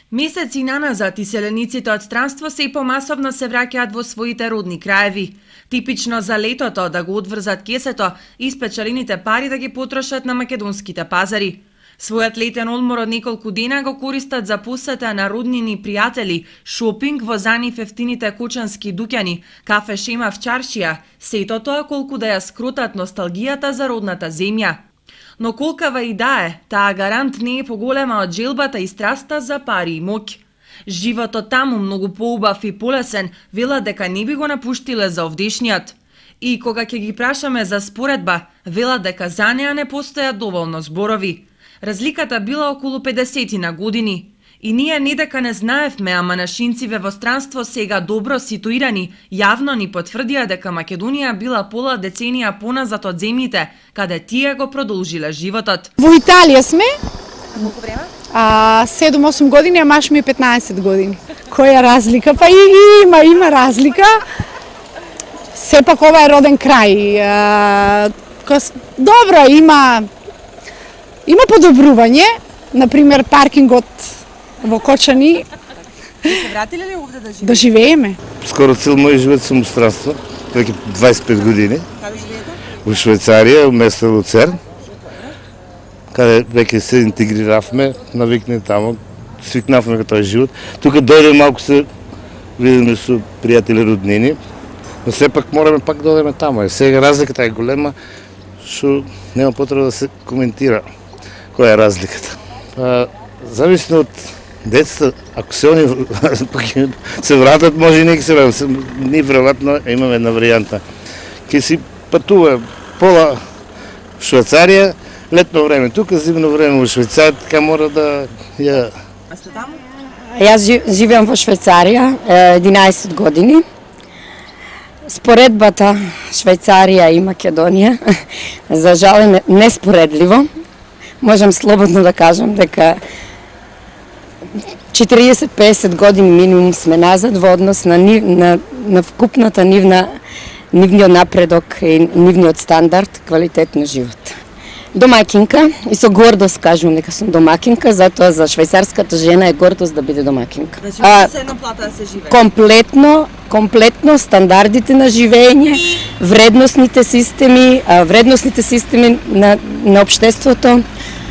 Месеци наназад иселениците од странство се и помасовно се враќаат во своите родни краеви. Типично за летото да го одврзат кесето и спечелените пари да ги потрошат на македонските пазари. Својот летен одмор од неколку дена го користат за посета на роднини и пријатели, шопинг во занив ефтините кучански дуќани, кафе шема в чаршија, сето тоа колку да ја скротат носталгијата за родната земја. Но колкава и да е, таа гарант не е поголема од желбата и страста за пари и моќ. Животот таму многу поубав и полесен, велат дека не би го напуштиле за овдешниот. И кога ќе ги прашаме за споредба, велат дека за неа не постојат доволно зборови. Разликата била околу 50 на години. И ние не дека не знаевме, ама нашинциве во странство сега добро ситуирани, јавно ни потврдија дека Македонија била пола деценија поназад од земјите, каде тие го продолжиле животот. Во Италија сме. Колку време? 7-8 години, а маш ми е 15 години. Која разлика? Па има разлика. Сепак ова е роден крај. Добро, има подобрување. Например, паркингот во Кочани. Се вратиле ли овде да живеете? Да живееме. Скоро цел мој живот сум во странство, веќе 25 години. Каде живеете? Во Швајцарија, место Луцерн, каде веќе се интегриравме, навикне таму, свикнавме кај тој живот. Тука дојдеме малку се видиме со пријатели роднини, но сепак мораме пак да одеме таму. Сега разликата е голема, што нема потреба да се коментира која е разликата. Зависно од децата, ако се они се вратат, може и не се вратат. Ние веројатно имаме една варијанта. Ке си патува пола Швајцарија, летно време тука, зимно време во Швајцарија, така мора да ја... А сте таму? Јас живеам во Швајцарија 11 години. Споредбата Швајцарија и Македонија, за жал е неспоредливо. Можам слободно да кажам дека 40-50 години минимум сме назад во однос на вкупната нивниот напредок и нивниот стандард, квалитет на живот. Домакинка, и со гордост кажувам дека сум домакинка, затоа за швајцарската жена е гордост да биде домакинка. Значи, се една плата да се живее? Комплетно стандардите на живење, вредносните системи на општеството,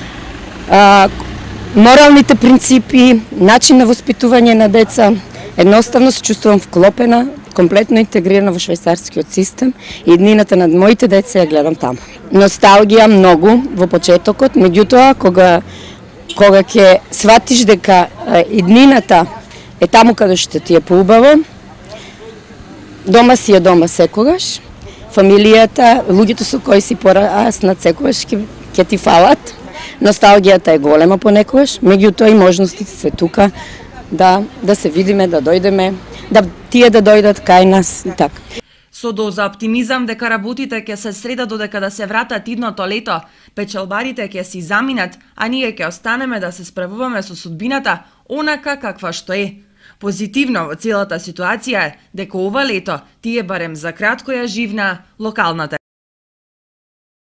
моралните принципи, начин на воспитување на деца. Едноставно се чувствувам вклопена, комплетно интегрирана во швајцарскиот систем и иднината на моите деца ја гледам таму. Носталгија многу во почетокот, меѓутоа кога ќе сватиш дека иднината е таму каде што ти е поубаво, дома си е дома секогаш, фамилијата, луѓето со кои си пораснат секогаш ќе ти фалат. Носталгијата е голема понекогаш, меѓутоа и можностите се тука да се видиме, да дојдеме, да тие да дојдат кај нас и така. Со доза оптимизам дека работите ќе се средат додека да се вратат идното лето, печалбарите ќе си заминат, а ние ќе останеме да се справуваме со судбината онака каква што е. Позитивно во целата ситуација е дека ова лето тие барем за кратко ја живна локалната